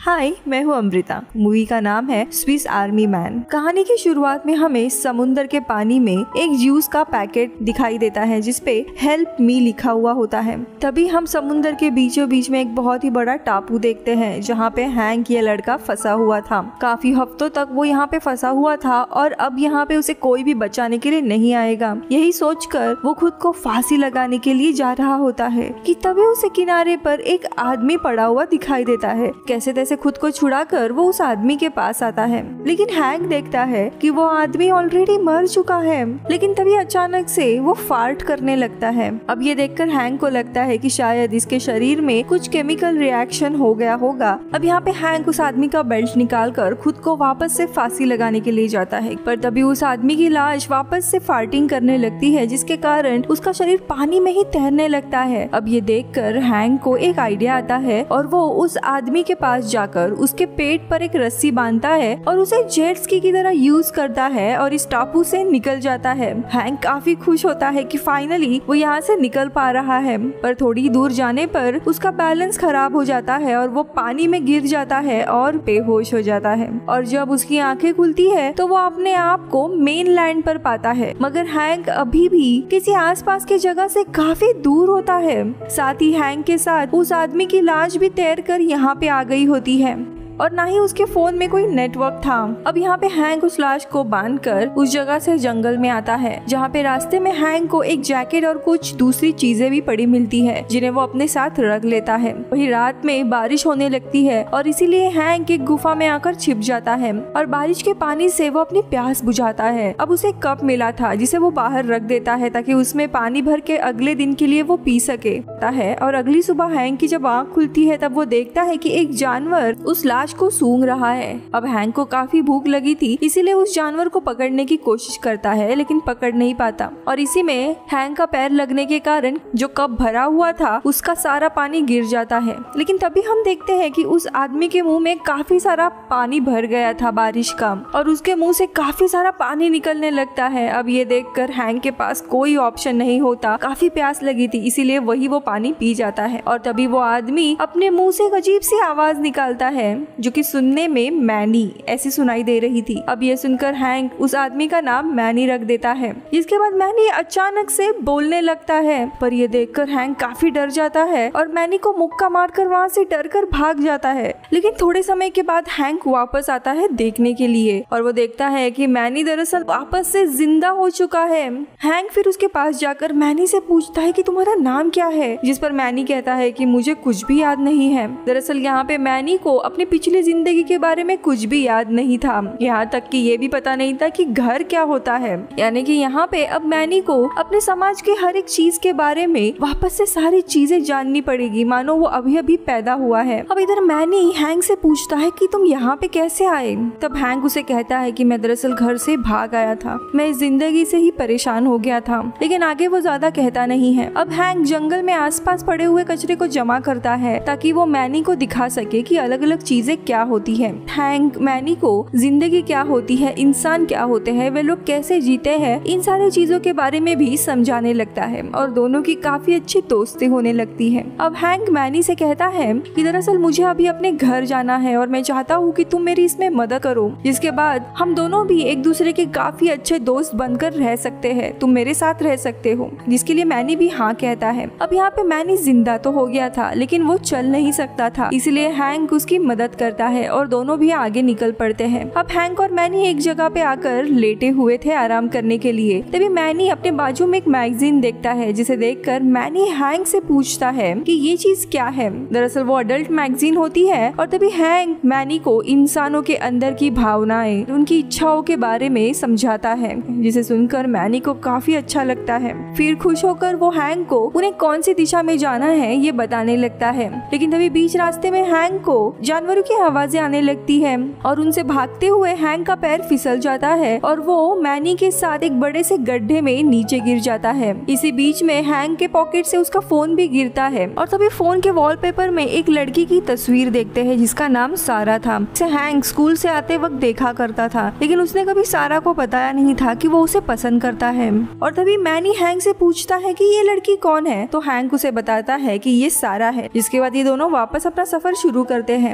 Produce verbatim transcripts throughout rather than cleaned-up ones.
हाय, मैं हूँ अमृता। मूवी का नाम है स्विस आर्मी मैन। कहानी की शुरुआत में हमें समुद्र के पानी में एक जूस का पैकेट दिखाई देता है जिसपे हेल्प मी लिखा हुआ होता है। तभी हम समुद्र के बीचों बीच में एक बहुत ही बड़ा टापू देखते हैं जहाँ पे हैंक ये लड़का फंसा हुआ था। काफी हफ्तों तक वो यहाँ पे फंसा हुआ था और अब यहाँ पे उसे कोई भी बचाने के लिए नहीं आएगा। यही सोचकर वो खुद को फांसी लगाने के लिए जा रहा होता है कि तभी उसे किनारे पर एक आदमी पड़ा हुआ दिखाई देता है। कैसे तैसे खुद को छुड़ाकर वो उस आदमी के पास आता है, लेकिन हैंक देखता है कि वो आदमी ऑलरेडी मर चुका है। लेकिन तभी अचानक से वो फार्ट करने लगता है। अब ये देखकर हैंक को लगता है कि शायद इसके शरीर में कुछ केमिकल रिएक्शन हो गया होगा। अब यहाँ पे हैंक उस आदमी का बेल्ट निकालकर खुद को वापस से फांसी लगाने के लिए जाता है, पर तभी उस आदमी की लाश वापस से फार्टिंग करने लगती है जिसके कारण उसका शरीर पानी में ही तैरने लगता है। अब ये देखकर हैंक को एक आइडिया आता है और वो उस आदमी के पास जाकर उसके पेट पर एक रस्सी बांधता है और उसे जेट स्की की तरह यूज करता है और इस टापू से निकल जाता है। हैंक काफी खुश होता है कि फाइनली वो यहाँ से निकल पा रहा है, पर थोड़ी दूर जाने पर उसका बैलेंस खराब हो जाता है और वो पानी में गिर जाता है और बेहोश हो जाता है। और जब उसकी आंखें खुलती है तो वो अपने आप को मेन लैंड पर पाता है, मगर हैंक अभी भी किसी आसपास की जगह से काफी दूर होता है। साथ ही हैंक के साथ उस आदमी की लाश भी तैर कर यहाँ पे आ गई होती है और ना ही उसके फोन में कोई नेटवर्क था। अब यहाँ पे हैंक उस लाश को बांधकर उस जगह से जंगल में आता है जहाँ पे रास्ते में हैंक को एक जैकेट और कुछ दूसरी चीजें भी पड़ी मिलती है जिन्हें वो अपने साथ रख लेता है। वही रात में बारिश होने लगती है और इसीलिए हैंक एक गुफा में आकर छिप जाता है और बारिश के पानी से वो अपनी प्यास बुझाता है। अब उसे कप मिला था जिसे वो बाहर रख देता है ताकि उसमें पानी भर के अगले दिन के लिए वो पी सके है। और अगली सुबह हैंक की जब आँख खुलती है तब वो देखता है कि एक जानवर उस लाश को सूंघ रहा है। अब हैंक को काफी भूख लगी थी, इसीलिए उस जानवर को पकड़ने की कोशिश करता है लेकिन पकड़ नहीं पाता और इसी में हैंक का पैर लगने के कारण जो कप भरा हुआ था उसका सारा पानी गिर जाता है। लेकिन तभी हम देखते हैं कि उस आदमी के मुंह में काफी सारा पानी भर गया था बारिश का और उसके मुंह से काफी सारा पानी निकलने लगता है। अब ये देखकर हैंक के पास कोई ऑप्शन नहीं होता, काफी प्यास लगी थी इसीलिए वही वो पानी पी जाता है। और तभी वो आदमी अपने मुंह से एक अजीब सी आवाज निकालता है जो कि सुनने में मैनी ऐसी सुनाई दे रही थी। अब ये सुनकर हैंक उस आदमी का नाम मैनी रख देता है, जिसके बाद मैनी अचानक से बोलने लगता है। पर ये देखकर हैंक काफी डर जाता है और मैनी को मुक्का मारकर वहाँ से डर कर भाग जाता है। लेकिन थोड़े समय के बाद हैंक वापस आता है देखने के लिए और वो देखता है कि मैनी दरअसल वापस से जिंदा हो चुका है। हैंक फिर उसके पास जाकर मैनी से पूछता है कि तुम्हारा नाम क्या है, जिस पर मैनी कहता है कि मुझे कुछ भी याद नहीं है। दरअसल यहाँ पे मैनी को अपने पिछले जिंदगी के बारे में कुछ भी याद नहीं था, यहाँ तक कि ये भी पता नहीं था कि घर क्या होता है। यानी कि यहाँ पे अब मैनी को अपने समाज के हर एक चीज के बारे में वापस से सारी चीजें जाननी पड़ेगी, मानो वो अभी अभी पैदा हुआ है। अब इधर मैनी हैंक से पूछता है कि तुम यहाँ पे कैसे आए। तब हैंक उसे कहता है कि मैं दरअसल घर से भाग आया था, मैं इस जिंदगी से ही परेशान हो गया था। लेकिन आगे वो ज्यादा कहता नहीं है। अब हैंक जंगल में आसपास पड़े हुए कचरे को जमा करता है ताकि वो मैनी को दिखा सके कि अलग अलग चीजें क्या होती है। हैंक मैनी को जिंदगी क्या होती है, इंसान क्या होते हैं, वे लोग कैसे जीते हैं, इन सारी चीजों के बारे में भी समझाने लगता है और दोनों की काफी अच्छी दोस्ती होने लगती है। अब हैंक मैनी से कहता है कि दरअसल मुझे अभी अपने घर जाना है और मैं चाहता हूँ कि तुम मेरी इसमें मदद करो, जिसके बाद हम दोनों भी एक दूसरे के काफी अच्छे दोस्त बनकर रह सकते हैं, तुम मेरे साथ रह सकते हो। जिसके लिए मैनी भी हाँ कहता है। अब यहाँ पे मैनी जिंदा तो हो गया था लेकिन वो चल नहीं सकता था, इसलिए हैंक उसकी मदद करता है और दोनों भी आगे निकल पड़ते हैं। अब हैंक और मैनी एक जगह पे आकर लेटे हुए थे आराम करने के लिए। तभी मैनी अपने बाजू में एक मैगजीन देखता है, जिसे देखकर मैनी हैंक से पूछता है कि ये चीज क्या है। दरअसल वो अडल्ट मैगजीन होती है और तभी हैंक मैनी को इंसानों के अंदर की भावनाएं, उनकी इच्छाओं के बारे में समझाता है, जिसे सुनकर मैनी को काफी अच्छा लगता है। फिर खुश होकर वो हैंक को उन्हें कौन सी दिशा में जाना है ये बताने लगता है। लेकिन तभी बीच रास्ते में हैंक को जानवरों की आवाजें आने लगती है और उनसे भागते हुए हैंक का पैर फिसल जाता है और वो मैनी के साथ एक बड़े से गड्ढे में नीचे गिर जाता है। इसी बीच में हैंक के पॉकेट से उसका फोन भी गिरता है और तभी फोन के वॉलपेपर में एक लड़की की तस्वीर देखते हैं जिसका नाम सारा था। इसे हैंक स्कूल से आते वक्त देखा करता था, लेकिन उसने कभी सारा को बताया नहीं था कि वो उसे पसंद करता है। और तभी मैनी हैंक से पूछता है कि ये लड़की कौन है, तो हैंक उसे बताता है कि ये सारा है। जिसके बाद ये दोनों वापस अपना सफर शुरू करते हैं। लेकिन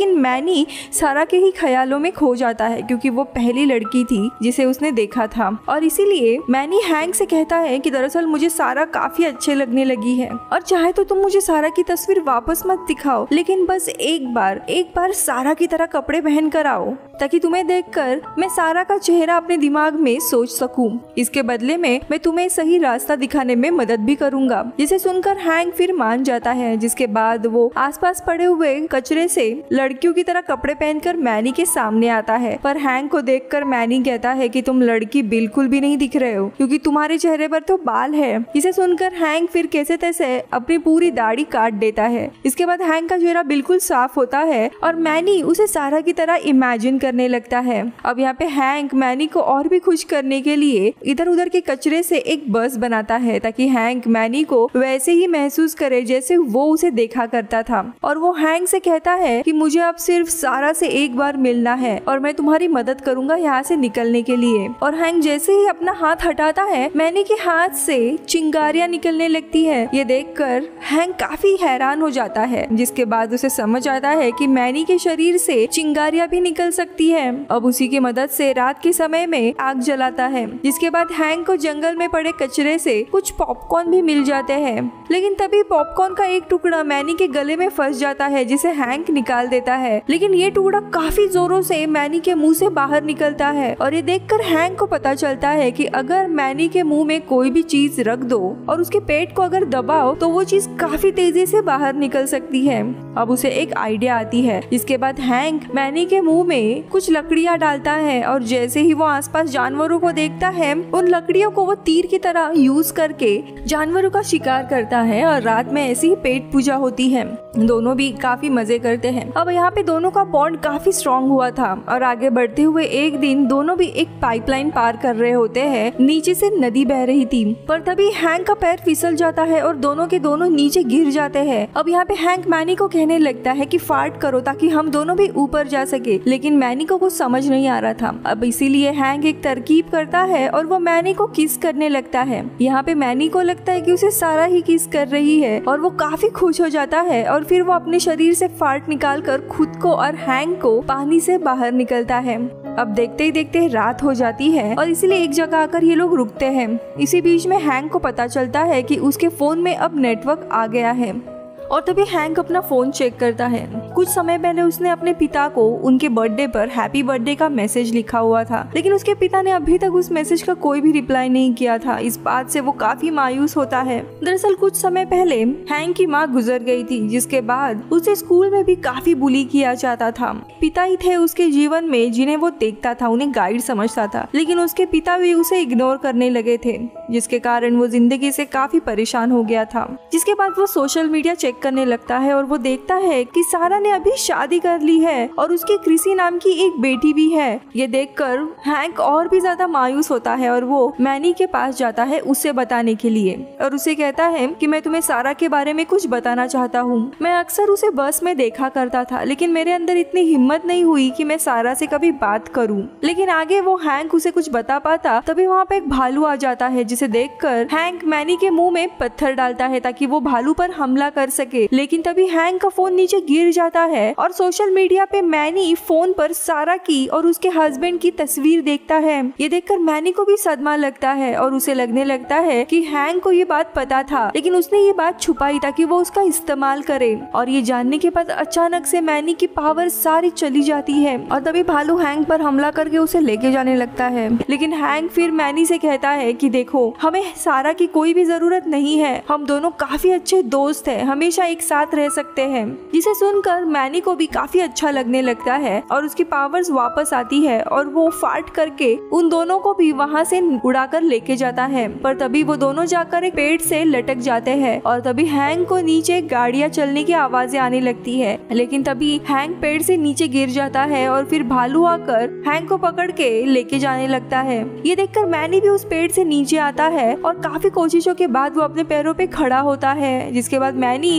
लेकिन मैनी सारा के ही ख्यालों में खो जाता है क्योंकि वो पहली लड़की थी जिसे उसने देखा था। और इसीलिए मैनी हैंक से कहता है कि दरअसल मुझे सारा काफी अच्छे लगने लगी है और चाहे तो तुम मुझे सारा की तस्वीर वापस मत दिखाओ, लेकिन बस एक बार एक बार सारा की तरह कपड़े पहन कर आओ ताकि तुम्हें देखकर मैं सारा का चेहरा अपने दिमाग में सोच सकूं। इसके बदले में मैं तुम्हें सही रास्ता दिखाने में मदद भी करूंगा। जिसे सुनकर हैंक फिर मान जाता है, जिसके बाद वो आसपास पड़े हुए कचरे से लड़कियों की तरह कपड़े पहनकर मैनी के सामने आता है। पर हैंक को देखकर मैनी कहता है कि तुम लड़की बिल्कुल भी नहीं दिख रहे हो क्योंकि तुम्हारे चेहरे पर तो बाल है। इसे सुनकर हैंक फिर कैसे तैसे अपनी पूरी दाढ़ी काट देता है। इसके बाद हैंक का चेहरा बिल्कुल साफ होता है और मैनी उसे सारा की तरह इमेजिन करने लगता है। अब यहाँ पे हैंक मैनी को और भी खुश करने के लिए इधर उधर के कचरे से एक बस बनाता है ताकि हैंक मैनी को वैसे ही महसूस करे जैसे वो उसे देखा करता था। और वो हैंक से कहता है कि मुझे अब सिर्फ सारा से एक बार मिलना है और मैं तुम्हारी मदद करूंगा यहाँ से निकलने के लिए। और हैंक जैसे ही अपना हाथ हटाता है मैनी के हाथ से चिंगारियां निकलने लगती है। ये देखकर हैंक काफी हैरान हो जाता है, जिसके बाद उसे समझ आता है कि मैनी के शरीर से चिंगारियां भी निकल सकती है। अब उसी की मदद से रात के समय में आग जलाता है। जिसके बाद हैंक को जंगल में पड़े कचरे से कुछ पॉपकॉर्न भी मिल जाते हैं, लेकिन तभी पॉपकॉर्न का एक टुकड़ा मैनी के गले में फंस जाता है जिसे हैंक निकाल देता है। लेकिन ये टुकड़ा काफी जोरों से मैनी के मुंह से बाहर निकलता है और ये देखकर हैंक को पता चलता है कि अगर मैनी के मुंह में कोई भी चीज रख दो और उसके पेट को अगर दबाओ तो वो चीज काफी तेजी से बाहर निकल सकती है। अब उसे एक आइडिया आती है। इसके बाद हैंक मैनी के मुंह में कुछ लकड़ियां डालता है और जैसे ही वो आसपास जानवरों को देखता है उन लकड़ियों को वो तीर की तरह यूज करके जानवरों का शिकार करता है और रात में ऐसी ही पेट पूजा होती है। दोनों भी काफी मजे करते हैं। अब यहाँ पे दोनों का बॉन्ड काफी स्ट्रॉन्ग हुआ था और आगे बढ़ते हुए एक दिन दोनों भी एक पाइपलाइन पार कर रहे होते हैं। नीचे से नदी बह रही थी पर तभी हैंक का पैर फिसल जाता है और दोनों के दोनों नीचे गिर जाते हैं। अब यहाँ पे हैंक मैनी को कहने लगता है कि फार्ट करो ताकि हम दोनों भी ऊपर जा सके, लेकिन मैनी को कुछ समझ नहीं आ रहा था। अब इसीलिए हैंक एक तरकीब करता है और वो मैनी को किस करने लगता है। यहाँ पे मैनी को लगता है कि उसे सारा ही किस कर रही है और वो काफी खुश हो जाता है और फिर वो अपने शरीर से फार्ट निकाल कर खुद को और हैंक को पानी से बाहर निकलता है। अब देखते ही देखते रात हो जाती है और इसीलिए एक जगह आकर ये लोग रुकते हैं। इसी बीच में हैंक को पता चलता है कि उसके फोन में अब नेटवर्क आ गया है और तभी हैंक अपना फोन चेक करता है। कुछ समय पहले उसने अपने पिता को उनके बर्थडे पर हैप्पी बर्थडे का मैसेज लिखा हुआ था, लेकिन उसके पिता ने अभी तक उस मैसेज का कोई भी रिप्लाई नहीं किया था। इस बात से वो काफी मायूस होता है। दरअसल कुछ समय पहले हैंक की माँ गुजर गई थी, जिसके बाद उसे स्कूल में भी काफी बुली किया जाता था। पिता ही थे उसके जीवन में जिन्हें वो देखता था, उन्हें गाइड समझता था, लेकिन उसके पिता भी उसे इग्नोर करने लगे थे, जिसके कारण वो जिंदगी से काफी परेशान हो गया था। जिसके बाद वो सोशल मीडिया चेक करने लगता है और वो देखता है कि सारा ने अभी शादी कर ली है और उसकी क्रिसी नाम की एक बेटी भी है। ये देखकर हैंक और भी ज्यादा मायूस होता है और वो मैनी के पास जाता है उसे बताने के लिए और उसे कहता है कि मैं तुम्हें सारा के बारे में कुछ बताना चाहता हूँ। मैं अक्सर उसे बस में देखा करता था, लेकिन मेरे अंदर इतनी हिम्मत नहीं हुई कि मैं सारा से कभी बात करूँ। लेकिन आगे वो हैंक उसे कुछ बता पाता तभी वहाँ पे एक भालू आ जाता है, जिसे देखकर हैंक मैनी के मुंह में पत्थर डालता है ताकि वो भालू पर हमला कर सके। लेकिन तभी हैंक का फोन नीचे गिर जाता है और सोशल मीडिया पे मैनी फोन पर सारा की और उसके हस्बैंड की तस्वीर देखता है। ये देखकर मैनी को भी सदमा लगता है और उसे लगने लगता है कि हैंक को ये बात पता था, लेकिन उसने ये बात छुपाई ताकि वो उसका इस्तेमाल करे। और ये जानने के बाद अचानक से मैनी की पावर सारी चली जाती है और तभी भालू हैंक पर हमला करके उसे लेके जाने लगता है। लेकिन हैंक फिर मैनी से कहता है कि देखो, हमें सारा की कोई भी जरूरत नहीं है, हम दोनों काफी अच्छे दोस्त हैं, हमेशा एक साथ रह सकते हैं। जिसे सुनकर मैनी को भी काफी अच्छा लगने लगता है और उसकी पावर्स वापस आती है और वो फाट करके उन दोनों को भी वहाँ से उड़ाकर लेके जाता है। पर तभी वो दोनों जाकर एक पेड़ से लटक जाते हैं और तभी हैंक को नीचे गाड़ियाँ चलने की आवाजें आने लगती है। लेकिन तभी हैंक पेड़ से नीचे गिर जाता है और फिर भालू आकर हैंक को पकड़ के लेके जाने लगता है। ये देखकर मैनी भी उस पेड़ से नीचे आता है और काफी कोशिशों के बाद वो अपने पैरों पे खड़ा होता है। जिसके बाद मैनी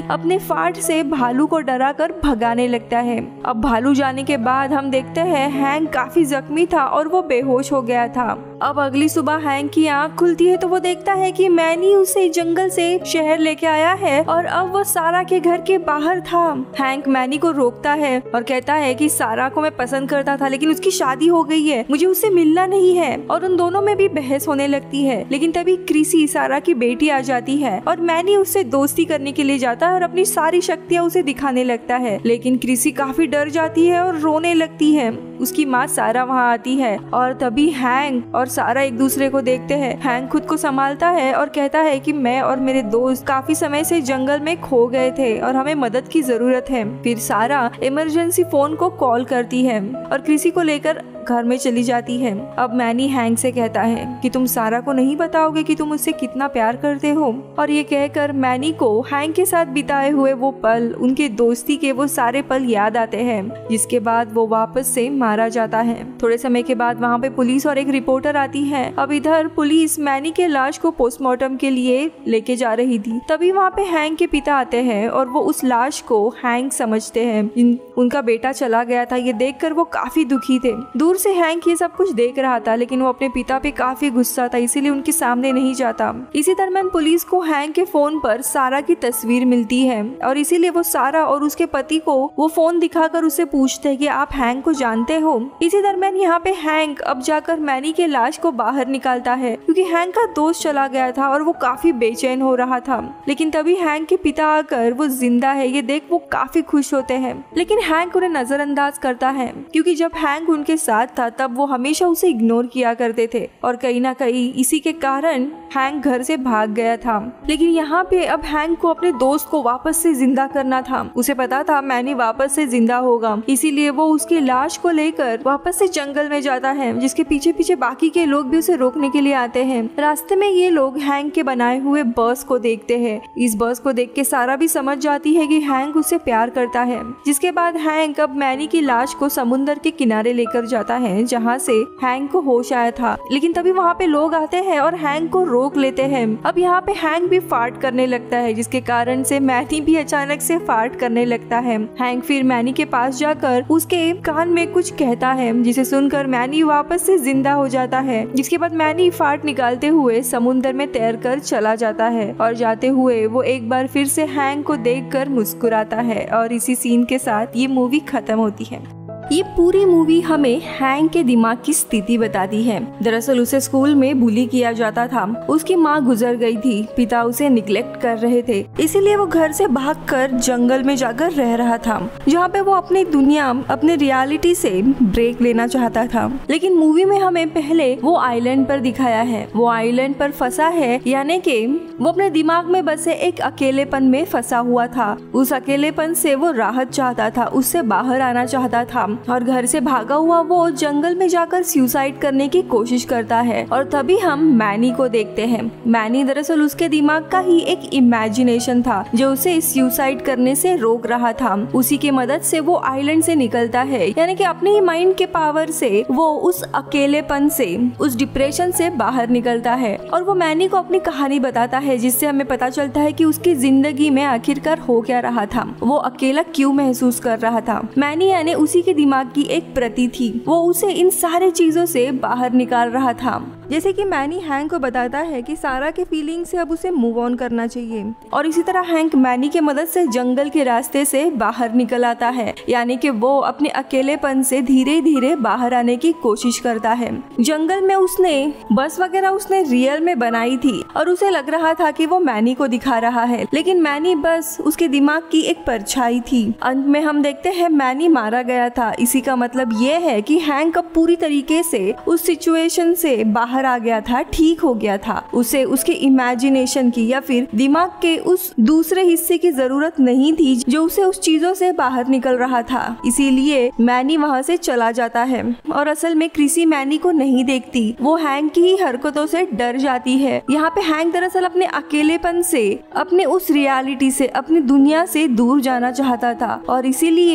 अपने फाट से भालू को डराकर भगाने लगता है। अब भालू जाने के बाद हम देखते हैं हैंक काफी जख्मी था और वो बेहोश हो गया था। अब अगली सुबह हैंक की आंख खुलती है तो वो देखता है कि मैनी उसे जंगल से शहर लेके आया है और अब वो सारा के घर के बाहर था। हैंक मैनी को रोकता है और कहता है कि सारा को मैं पसंद करता था लेकिन उसकी शादी हो गई है, मुझे उससे मिलना नहीं है। और उन दोनों में भी बहस होने लगती है। लेकिन तभी क्रिसी सारा की बेटी आ जाती है और मैनी उससे दोस्ती करने के लिए जाता है और अपनी सारी शक्तियाँ उसे दिखाने लगता है। लेकिन क्रिसी काफी डर जाती है और रोने लगती है। उसकी माँ सारा वहाँ आती है और तभी हैंक और सारा एक दूसरे को देखते हैं। हैंक खुद को संभालता है और कहता है कि मैं और मेरे दोस्त काफी समय से जंगल में खो गए थे और हमें मदद की जरूरत है। फिर सारा इमरजेंसी फोन को कॉल करती है और क्रिसी को लेकर घर में चली जाती है। अब मैनी हैंक से कहता है कि तुम सारा को नहीं बताओगे कि तुम उससे कितना प्यार करते हो। और ये कहकर मैनी को हैंक के साथ बिताए हुए वो पल, उनके दोस्ती के वो सारे पल याद आते हैं, जिसके बाद वो वापस से मारा जाता है। थोड़े समय के बाद वहाँ पे पुलिस और एक रिपोर्टर आती है। अब इधर पुलिस मैनी के लाश को पोस्टमार्टम के लिए लेके जा रही थी। तभी वहाँ पे हैंक के पिता आते हैं और वो उस लाश को हैंक समझते हैं। उनका बेटा चला गया था, ये देखकर वो काफी दुखी थे। दूर से हैंक ये सब कुछ देख रहा था लेकिन वो अपने पिता पे काफी गुस्सा था, इसीलिए उनके सामने नहीं जाता। इसी दरम्यान पुलिस को हैंक के फोन पर सारा की तस्वीर मिलती है और इसीलिए वो सारा और उसके पति को वो फोन दिखाकर उससे पूछते हैं कि आप हैंक को जानते हो। इसी दरम्यान यहाँ पे हैंक अब जाकर मैनी के लाश को बाहर निकालता है क्योंकि हैंक का दोस्त चला गया था और वो काफी बेचैन हो रहा था। लेकिन तभी हैंक के पिता आकर वो जिंदा है ये देख वो काफी खुश होते हैं। लेकिन हैंक उन्हें नजरअंदाज करता है क्योंकि जब हैंक उनके साथ था तब वो हमेशा उसे इग्नोर किया करते थे और कहीं ना कहीं इसी के कारण हैंक घर से भाग गया था। लेकिन यहाँ पे अब हैंक को अपने दोस्त को वापस से जिंदा करना था। उसे पता था मैनी वापस से जिंदा होगा, इसीलिए वो उसकी लाश को लेकर वापस से जंगल में जाता है, जिसके पीछे पीछे बाकी के लोग भी उसे रोकने के लिए आते हैं। रास्ते में ये लोग हैंक के बनाए हुए बस को देखते हैं। इस बस को देख के सारा भी समझ जाती है कि हैंक उससे प्यार करता है। जिसके बाद हैंक अब मैनी की लाश को समुद्र के किनारे लेकर जाता है जहाँ से हैंक को होश आया था। लेकिन तभी वहाँ पे लोग आते हैं और हैंक को रोक लेते हैं। अब यहाँ पे हैंक भी फार्ट करने लगता है, जिसके कारण से मैनी भी अचानक से फार्ट करने लगता है। हैंक फिर मैनी के पास जाकर उसके कान में कुछ कहता है, जिसे सुनकर मैनी वापस से जिंदा हो जाता है। जिसके बाद मैनी फार्ट निकालते हुए समुद्र में तैरकर चला जाता है और जाते हुए वो एक बार फिर से हैंक को देखकर मुस्कुराता है और इसी सीन के साथ ये मूवी खत्म होती है। ये पूरी मूवी हमें हैंक के दिमाग की स्थिति बताती है। दरअसल उसे स्कूल में बुली किया जाता था। उसकी माँ गुजर गई थी, पिता उसे निग्लेक्ट कर रहे थे, इसीलिए वो घर से भागकर जंगल में जाकर रह रहा था, जहाँ पे वो अपनी दुनिया, अपने रियलिटी से ब्रेक लेना चाहता था। लेकिन मूवी में हमें पहले वो आइलैंड पर दिखाया है। वो आइलैंड पर फंसा है, यानी कि वो अपने दिमाग में बसे एक अकेलेपन में फंसा हुआ था। उस अकेलेपन से वो राहत चाहता था, उससे बाहर आना चाहता था और घर से भागा हुआ वो जंगल में जाकर सुसाइड करने की कोशिश करता है। और तभी हम मैनी को देखते हैं। मैनी दरअसल उसके दिमाग का ही एक इमेजिनेशन था जो उसे सुसाइड करने से रोक रहा था। उसी की मदद से वो आइलैंड से निकलता है, यानी कि अपने ही माइंड के पावर से वो उस अकेलेपन से, उस डिप्रेशन से बाहर निकलता है और वो मैनी को अपनी कहानी बताता है, जिससे हमें पता चलता है कि उसकी जिंदगी में आखिरकार हो क्या रहा था, वो अकेला क्यों महसूस कर रहा था। मैनी यानी उसी के दिमाग की एक प्रति थी, वो उसे इन सारे चीजों से बाहर निकाल रहा था। जैसे कि मैनी हैंक को बताता है कि सारा के फीलिंग से अब उसे मूव ऑन करना चाहिए और इसी तरह हैंक मैनी के मदद से जंगल के रास्ते से बाहर निकल आता है, यानी कि वो अपने अकेलेपन से धीरे धीरे बाहर आने की कोशिश करता है। जंगल में उसने बस वगैरह उसने रियल में बनाई थी और उसे लग रहा था कि वो मैनी को दिखा रहा है, लेकिन मैनी बस उसके दिमाग की एक परछाई थी। अंत में हम देखते हैं मैनी मारा गया था। इसी का मतलब ये है कि हैंक अब पूरी तरीके से उस सिचुएशन से बाहर आ गया था, ठीक हो गया था। उसे उसके इमेजिनेशन की या फिर दिमाग के उस दूसरे हिस्से की जरूरत नहीं थी जो उसे उस चीजों से बाहर निकल रहा था। इसीलिए मैनी वहाँ से चला जाता है और असल में क्रिसी मैनी को नहीं देखती, वो हैंक की ही हरकतों से डर जाती है। यहाँ पे हैंक दरअसल अपने अकेलेपन से, अपने उस रियलिटी से, अपनी दुनिया से दूर जाना चाहता था और इसीलिए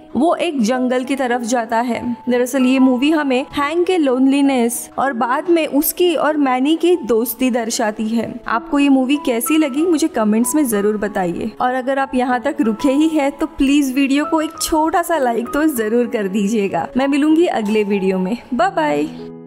वो एक जंगल की तरफ जाता है। दरअसल ये मूवी हमें हैंक के लोनलीनेस और बाद में उसकी और मैनी की दोस्ती दर्शाती है। आपको ये मूवी कैसी लगी मुझे कमेंट्स में जरूर बताइए, और अगर आप यहाँ तक रुके ही हैं तो प्लीज वीडियो को एक छोटा सा लाइक तो जरूर कर दीजिएगा। मैं मिलूंगी अगले वीडियो में। Bye bye.